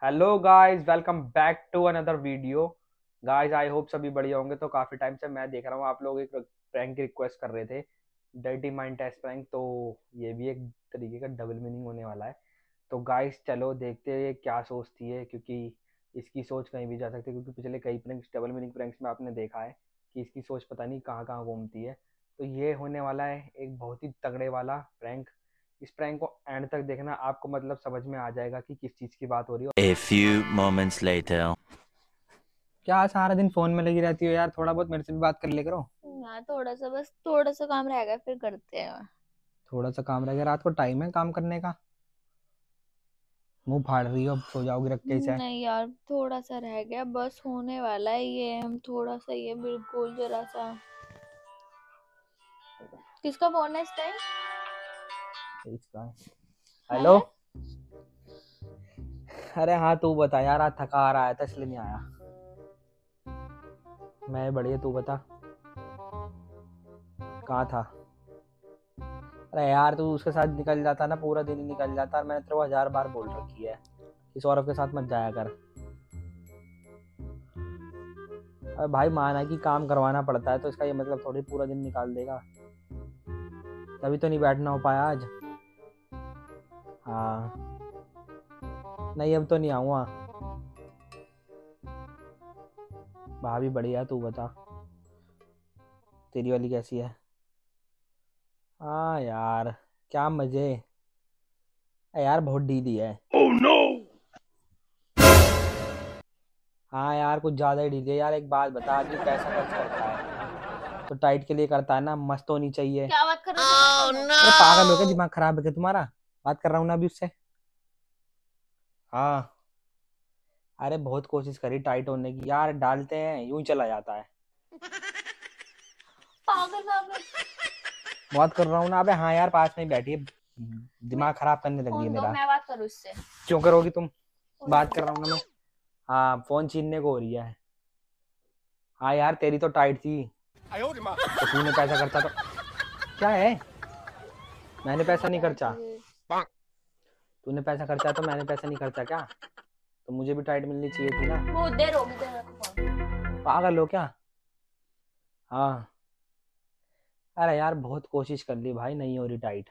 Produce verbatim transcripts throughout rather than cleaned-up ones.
Hello guys, welcome back to another video. Guys I hope सभी बढ़िया होंगे। तो काफ़ी टाइम से मैं देख रहा हूँ आप लोग एक प्रैंक की रिक्वेस्ट कर रहे थे, डर्टी माइंड टेस्ट प्रैंक। तो ये भी एक तरीके का डबल मीनिंग होने वाला है। तो गाइस चलो देखते हैं ये क्या सोचती है, क्योंकि इसकी सोच कहीं भी जा सकती है। क्योंकि पिछले कई प्रैंक्स डबल मीनिंग प्रैंक्स में आपने देखा है कि इसकी सोच पता नहीं कहाँ कहाँ घूमती है। तो ये होने वाला है एक बहुत ही तगड़े वाला प्रैंक। इस प्रैंक को एंड तक देखना, आपको मतलब समझ में आ जाएगा कि किस चीज़ की बात हो रही है। A few moments later. क्या सारा दिन फोन में लगी रहती हो यार, थोड़ा बहुत मेरे से भी बात कर ले करो। यार थोड़ा सा बस थोड़ा सा काम रह गया, फिर करते हैं। थोड़ा सा काम रह गया, रात को टाइम है काम करने का। मुंह फाड़ रही हो, अब सो जाओगी रख के इसे। नहीं यार, थोड़ा सा रह गया, बस होने वाला है ये। हम थोड़ा सा ये बिल्कुल जरा सा। किसका फोन है इस टाइम? इसका हेलो। है? अरे हाँ तू बता यार, आज थका आ रहा है था इसलिए नहीं आया। मैं बढ़िया, तू बता कहाँ था। अरे यार तू उसके साथ निकल जाता ना, पूरा दिन ही निकल जाता। और मैंने तेरे को हजार बार बोल रखी है कि सौरभ के साथ मत जाया कर। अरे भाई माना कि काम करवाना पड़ता है, तो इसका ये मतलब थोड़ी पूरा दिन निकाल देगा। तभी तो नहीं बैठना हो पाया आज। हाँ नहीं, अब तो नहीं आऊँगा। भाभी बढ़िया, तू बता तेरी वाली कैसी है। हाँ यार क्या मजे। अरे यार बहुत ढीली है। Oh no! हाँ यार कुछ ज्यादा ही ढीली है यार। एक बात बता, आदमी पैसा खर्च करता है तो टाइट के लिए करता है ना, मस्त होनी चाहिए। क्या बात कर रहे हो? Oh अरे पागल हो गया, no! दिमाग खराब है क्या तुम्हारा। बात कर रहा हूँ ना अभी उससे। हाँ अरे बहुत कोशिश करी टाइट होने की यार, डालते हैं यूं ही चला जाता है। पागल पागल। बात कर रहा हूँ ना। अबे हाँ यार पास में ही बैठी है, दिमाग खराब करने लग रही है फोन दो, मेरा। मैं बात करूँ इससे। क्यों करोगी तुम, फोन बात दो। कर रहा हूँ ना मैं। हाँ फोन छीनने को हो रही है। हाँ यार तेरी तो टाइट थी, तो तूने पैसा खर्चा तो क्या है। मैंने पैसा नहीं खर्चा, तूने पैसा खर्चा तो मैंने पैसा नहीं खर्चा क्या। तो मुझे भी टाइट मिलनी चाहिए थी ना। बहुत देर होगी तेरे को फोन। पागल हो क्या। हाँ अरे यार बहुत कोशिश कर ली भाई, नहीं हो रही टाइट।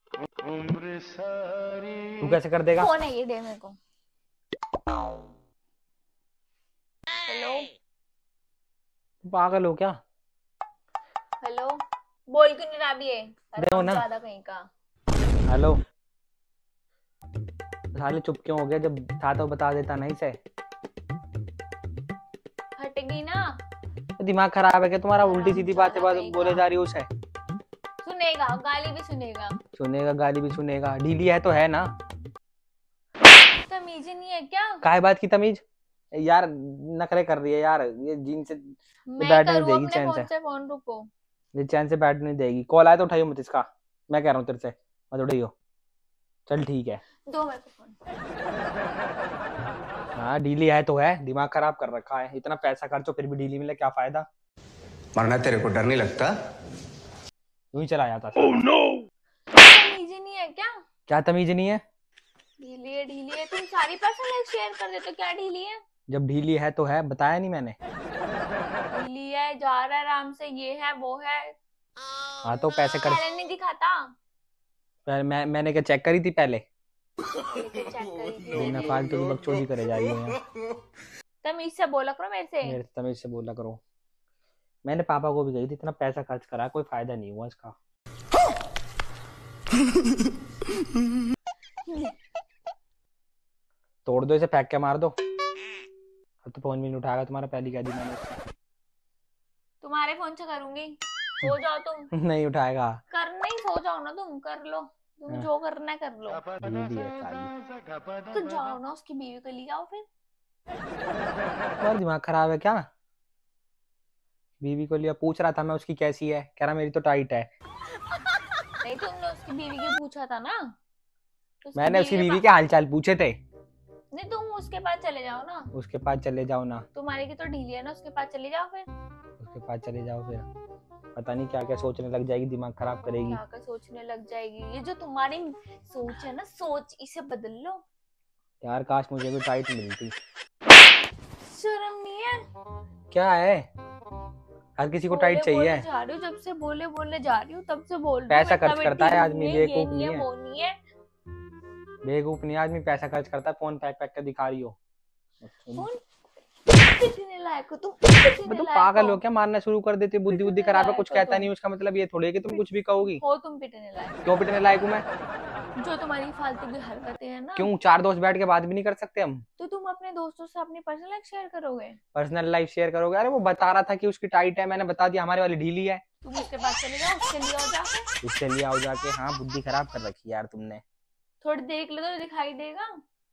तू कैसे कर देगा। फोन है ये, दे मेरे को। हेलो पागल हो क्या। हेलो, बोल क्यों नहीं रहा भी है? दे ना। ज्यादा कहीं का। हेलो साले चुप क्यों हो गया, जब था तो बता देता ना इसे। हटेगी ना? दिमाग खराब है क्या तुम्हारा, उल्टी सीधी बातें बात हरामजादा बोले जा रही हो उसे। सुनेगा, गाली भी सुनेगा। सुनेगा गाली भी सुनेगा, ढीली है तो है ना। तमीज ही नहीं है क्या? काय बात की तमीज यार, नखरे कर रही है यार ये जीन से। ये मैं बैठने नहीं करूँ देगी अपने चैन से। फोन से फोन, रुको। ये चैन से बैठने नहीं देगी। कॉल आया तो उठाइयो मत इसका, मैं कह रहा हूँ तेरे से मत उठाइयो। चल ठीक है। दो मेरे को फोन। हाँ ढीली है तो है, दिमाग खराब कर रखा है। इतना पैसा खर्चो फिर भी ढीली मिले, क्या फायदा। मरना तेरे को डर नहीं लगता? यूं ही चला जाता Oh साला। no! तमीज ही नहीं है क्या? क्या तमीज नहीं है। ढीली है ढीली है, तुम सारी पर्सनल शेयर कर देते हो। क्या ढीली है? जब ढीली है तो है, बताया नहीं मैंने। ढीली है, जा रहा है आराम से, ये है वो है। हाँ तो पैसे कर। टैलेंट नहीं दिखाता। पहले मैं मैंने क्या चेक करी थी पहले। ये तो चेक करी थी बिना मैंने। फालतू की बकचोदी करे जा रही हो यहाँ। तमीज से बोला करो मेरे से। मेरे तमीज से बोला करो। मैंने पापा को भी कही थी, इतना पैसा खर्च करा कोई फायदा नहीं हुआ इसका। तोड़ दो इसे, फेंक के मार दो। अब तो फोन भी नहीं उठाएगा तुम्हारा, पहली कह दी मैंने उसको। तुम्हारे फोन से करूंगी। सो जाओ तुम। नहीं उठाएगा। कर नहीं, सो जाओ ना तुम, कर लो तुम हाँ। जो करना है कर लो। ढीली है साली। तो जाओ ना, उसकी बीवी को ले आओ फिर। तुम्हारा दिमाग खराब है क्या। बीवी को लिया, पूछ रहा था मैं उसकी कैसी है, कह रहा मेरी तो टाइट है। नहीं, तुमने उसकी बीवी को पूछा था ना। उसकी मैंने उसकी बीवी बीवी के के हालचाल पूछे थे। पास नहीं, तुम उसके पास चले जाओ ना। उसके पास चले जाओ ना। तुम्हारी की तो ढीली है ना, उसके पास चले जाओ फिर। उसके पास चले जाओ फिर, पता नहीं क्या क्या सोचने लग जाएगी, दिमाग खराब करेगी। क्या क्या सोचने लग जाएगी। ये जो तुम्हारी सोच है ना, सोच इसे बदल लो। यार काश मुझे भी टाइट मिलती। शर्म नहीं है? क्या है, हर किसी को टाइट बोले चाहिए। बोले जा रही हूँ, जब से बोले बोले जा रही हूँ तब से बोल रही हूँ, पैसा बेटा खर्च करता बेटी है आदमी, नहीं ये बेवकूफ नहीं नहीं है है। वो नहीं है। बेवकूफ नहीं आदमी, पैसा खर्च करता है, फोन पैक पैक कर दिखा रही हो। फोन कितने लायक हो तुम, कितने मैं तो लायक पागल हो हो क्या, मारना शुरू कर देती, बुद्धि बुद्धि पिटने खराब है, लायक कुछ हो कहता तुम। नहीं उसका मतलब ये थोड़ी है कि तुम कुछ भी कहोगी। हो तुम पिटने लायक, क्यों पिटने लायक हूँ मैं? जो तुम्हारी फालतू की हरकतें हैं ना। क्यों, चार दोस्त बैठ के बात भी नहीं कर सकते हम? तो तुम अपने दोस्तों से अपनी पर्सनल लाइफ शेयर करोगे? पर्सनल लाइफ शेयर करोगे? अरे वो बता रहा था कि उसकी टाइट है, मैंने बता दिया हमारे वाली ढीली है। तुम उसके पास चले जाओ, उसके लिए हो जाके उससे लिए आओ जाके। हाँ बुद्धि खराब कर रखी यार तुमने। थोड़ी देख लो तो दिखाई देगा।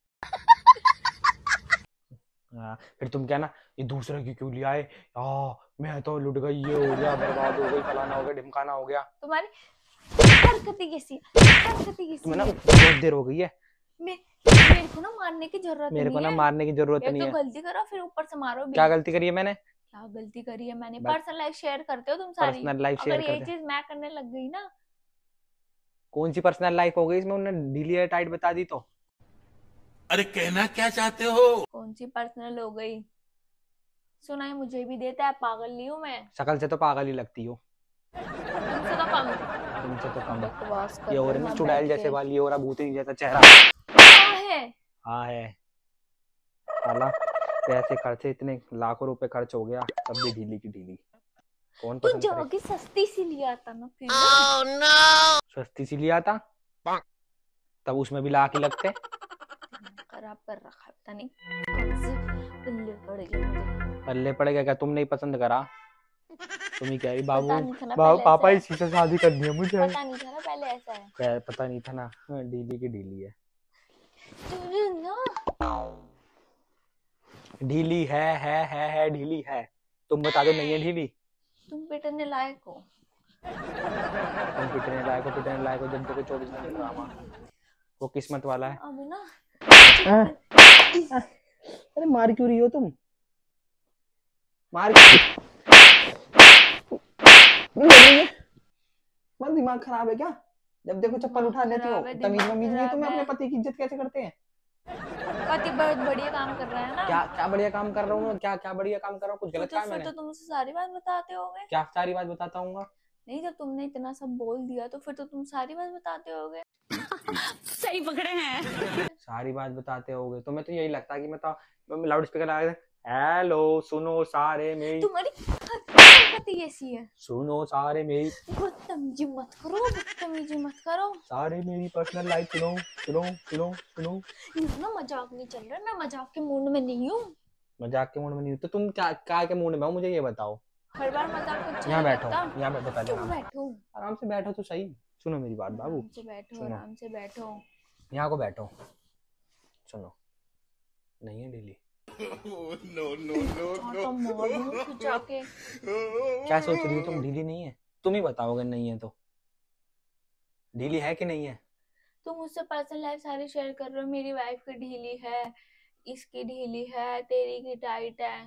हाँ फिर तुम क्या ना, ये दूसरे की क्यों लिया है, आ, मैं तो लुट गई, ये हो गया, बर्बाद हो गई, फलाना हो गया, ढिमकाना हो गया। तुम्हारी हरकतें कैसी हरकतें कैसी तुम्हें ना है? बहुत देर हो गई है। मे- मेरे को ना मारने की जरूरत मेरे को नहीं ना है। मारने की जरूरत एक नहीं तो है। गलती करो फिर ऊपर से मारो भी। क्या गलती करी है मैंने? क्या गलती करी है मैंने? बस- पर्सनल लाइफ शेयर करते हो तुम सारी। पर्सनल लाइफ शेयर अगर ये करते। चीज मैं करने लग गई ना। कौन सी पर्सनल लाइफ हो गई इसमें, उन्होंने ढीली है टाइट बता दी तो। अरे कहना क्या चाहते हो? कौन सी पर्सनल हो गई? सुना है मुझे भी देता है, पागल नहीं हूँ मैं। शकल से तो पागल ही लगती हो। तुमसे तो कम। तुमसे तो कम। बकवास कर ये हो रहे रहा हो ना ना चुड़ैल बैठ जैसे के। वाली, ये हो रहा भूतनी जैसा चेहरा। क्या है? हाँ है साला, पैसे खर्चे इतने, लाखों रुपए खर्च हो गया, तब भी ढीली की ढीली। कौन तू पसंद करे? जाके सस्ती सी लिया था ना फिर। सस्ती सी लिया था तब उसमें भी लाख ही लगते। खराब कर रखा है, पता नहीं कब से पल्ले पड़ गए मुझे। पल्ले पड़ गया क्या, तुमने ही पसंद करा। तुम ही कह रही बाबू, पता नहीं था ना बाबू पहले पापा ऐसा इसी से शादी करनी है मुझे। है। पता नहीं था ना पहले ऐसा है। क्या पता नहीं था ना, हाँ, ढीली की ढीली है। तुझे ना ढीली है है है है ढीली है। तुम बता दो नहीं है ढीली। तुम पिटने लायक हो। तुम पिटने लायक हो, पिटने लायक हो, जब देखो चौबीस घंटे ड्रामा। वो किस्मत वाला है। अभी ना अरे मार क्यों रही हो तुम? मार तुम्हारा दिमाग खराब है क्या? जब देखो चप्पल उठा लेती हो। खराब है, तमीज दिमाग वमीज नहीं है खराब तुम्हें? है। अपने पति की इज्जत कैसे करते हैं? पति बहुत बढ़िया काम कर रहा है ना। क्या क्या बढ़िया काम कर रहा हूँ? क्या क्या बढ़िया काम कर रहा हूँ? कुछ तो, गलत तो कहा है फिर मैंने? तो तुम मुझसे सारी बात बताते होगे। क्या सारी बात बताता हूँ? नहीं, जब तुमने इतना सब बोल दिया तो फिर तो तुम सारी बात बताते होगे। सही पकड़े हैं। सारी बात बताते होगे, तुम्हें तो यही लगता है कि मैं तो लाउड स्पीकर लगा के हेलो सुनो सारे मेरी, तुम्हारी हरकत ही ऐसी है। सुनो सारे मेरी, बदतमीजी मत करो, बदतमीजी मत करो। सारे मेरी पर्सनल लाइफ सुनो सुनो सुनो सुनो। ये ना मजाक नहीं चल रहा, मैं मजाक के मूड में नहीं हूँ। मजाक के मूड में नहीं हो तो तुम क्या क्या के मूड में हो, मुझे ये बताओ। हर बार मजाक को अच्छा यहाँ नहीं बैठो, लगता। यहाँ बैठो, पहले क्यों आराम बैठो? आराम से बैठो तो सही। सुनो मेरी बात बाबू, आराम से बैठो, सुनो। आराम से बैठो। यहाँ को बैठो, सुनो। नहीं है ढीली? नो नो नो तो मारूं तू जाके। क्या सोच रही हो तुम? ढीली नहीं है? तुम ही बताओगे नहीं है तो। ढीली है कि नहीं है? तुम मुझसे पर्सनल लाइफ सारी शेयर कर रहे हो। मेरी वाइफ की ढीली है, इसकी ढीली है, तेरी की टाइट है।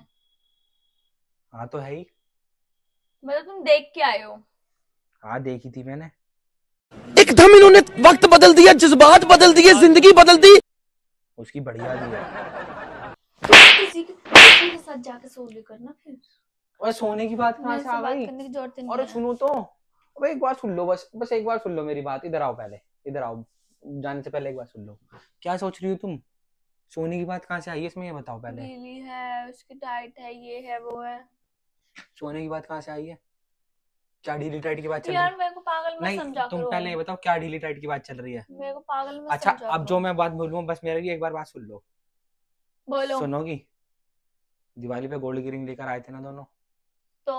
हाँ तो है ही। मतलब तुम देख के आए हो। हाँ देखी थी मैंने। एकदम इन्होंने वक्त बदल दिया, जज्बात बदल दिए, जिंदगी बदल दी। उसकी बढ़िया भी है। किसी के किसी के साथ जाके सो ले करना फिर। और सोने की बात कहाँ मेरे से से आ बात गई? करने की जरूरत नहीं और है। सुनो तो, अब एक बार सुन लो, बस बस एक बार सुन लो मेरी बात। इधर आओ पहले, इधर आओ, जाने से पहले एक बार सुन लो। क्या सोच रही हो तुम? सोने की बात कहाँ से आई है इसमें, ये बताओ पहले। ढीली है, उसकी टाइट है, ये है वो है। सोने की बात कहाँ से आई है? क्या ढीली टाइट की बात चल रही यार है? मेरे को पागल मत नहीं समझा तुम करो। पहले ये बताओ क्या ढीली टाइट की बात चल रही है? मेरे को पागल मत अच्छा समझा अब करो। जो मैं बात बोलूँ बस मेरी एक बार बात सुन लो। बोलो। सुनोगी? दिवाली पे गोल्ड की रिंग लेकर आए थे ना दोनों, तो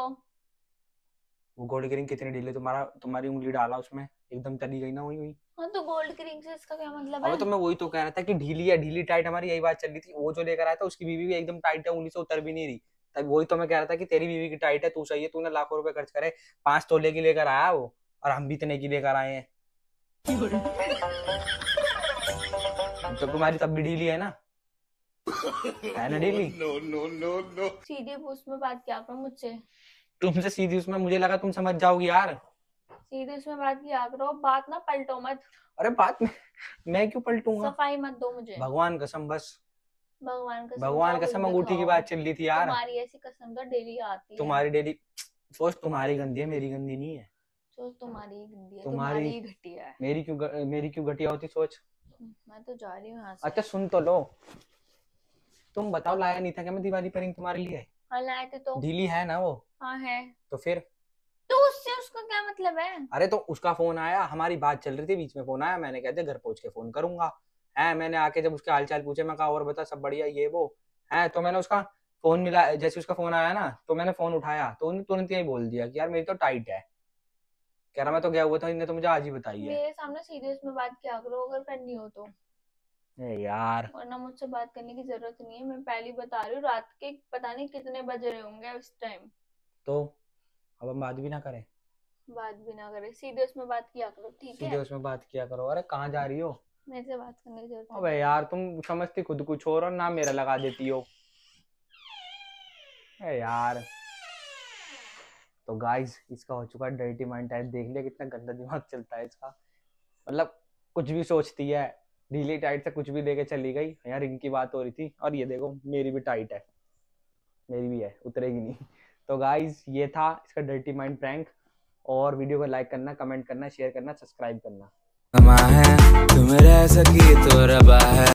वो गोल्ड की रिंग कितनी ढीली, तुम्हारा तुम्हारी उंगली डाला उसमें एकदम चली गई ना, वही हुई। हाँ तो गोल्ड की रिंग से इसका क्या मतलब अब है? तो मैं वही तो कह रहा था कि ढीली है, ढीली टाइट, हमारी यही बात चल रही थी। वो जो लेकर आया था उसकी बीवी भी एकदम टाइट है, उंगली से उतर भी नहीं रही। तब वही तो मैं कह रहा था कि तेरी बीवी की टाइट है, तू सही है, तूने लाखों रुपए खर्च करे, पांच तोले की लेकर आया वो, और हम भी इतने की लेकर आए हैं। तो तुम्हारी तब भी ढीली है ना, है ना ढीली? No no no no. सीधे उसमें बात क्या करो मुझसे। तुमसे सीधी उसमें मुझे लगा तुम समझ जाओगी यार। सीधे उसमें बात किया करो, बात ना पलटो मत, अरे बात में मैं क्यों पलटूंगा? सफाई मत दो मुझे। भगवान कसम, बस भगवान कसम, भगवान क्या कसम कुछ अंगूठी की बताओ। बात चल रही थी यार। तुम्हारी ऐसी कसम तो डेली आती है। तुम्हारी डेली सोच, तुम्हारी गंदी है, मेरी गंदी नहीं है। सोच तुम्हारी ही गंदी है, तुम्हारी- तुम्हारी ही घटिया है। मेरी क्यों ग- मेरी क्यों घटिया होती सोच? मैं तो जा रही हूँ यहाँ से। अच्छा सुन तो लो, तुम बताओ लाया नहीं था क्या मैं दिवाली पर रिंग तुम्हारे लिए? हाँ लाए थे तो। ढीली है ना वो? हाँ है। तो फिर तो उससे उसका क्या मतलब है? अरे तो उसका फोन आया, हमारी बात चल रही थी, बीच में फोन आया, मैंने कहा था घर पहुंच के फोन करूंगा। है मैंने आके जब उसके हाल चाल पूछे, मैं कहा और बता सब बढ़िया ये वो है, तो मैंने उसका फोन मिला, जैसे उसका फोन आया ना तो मैंने फोन उठाया तो उन्होंने तुरंत यही बोल दिया कि यार मेरी तो टाइट है। कह रहा मैं तो गया हुआ था, इन्हें तो मुझे आज ही बताई है। मेरे सामने सीधे उसमें बात किया करो अगर करनी हो तो, ए यार वरना मुझसे बात करने की जरूरत नहीं है। मैं पहले ही बता रही हूँ, रात के पता नहीं कितने बज रहे होंगे उस टाइम। तो अब हम बात भी ना करें? बात भी ना करे, सीधे उसमें बात किया करो, ठीक सीधे है? उसमें बात किया करो। अरे कहाँ जा रही हो? मेरे से बात करने की जरूरत अबे नहीं। यार तुम समझती खुद कुछ और और नाम मेरा लगा देती हो। ए यार तो गाइस इसका हो चुका है डर्टी माइंड टाइप। देख लिया कितना गंदा दिमाग चलता है इसका, मतलब कुछ भी सोचती है, ढीली टाइट से कुछ भी देके चली गई। यार रिंग की बात हो रही थी और ये देखो मेरी भी टाइट है, मेरी भी है, उतरेगी नहीं। तो गाइस ये था इसका डर्टी माइंड प्रैंक, और वीडियो को लाइक करना, कमेंट करना, शेयर करना, सब्सक्राइब करना। तुम रह सकी तो रबा है।